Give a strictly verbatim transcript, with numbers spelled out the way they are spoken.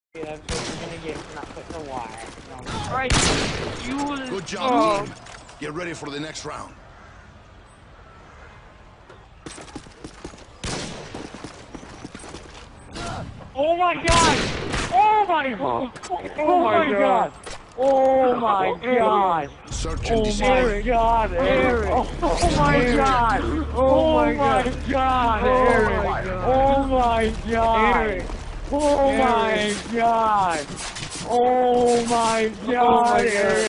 Dude, I'm just gonna get for not putting the wire. No. Right. You. Good job, oh. team. Get ready for the next round. Oh my god! Oh my god! Oh my god! Oh my god! Search and Oh destroy. my god, Eric! Oh my god! Oh my god, Eric! Oh my god! Oh my god! Oh my god, Eric!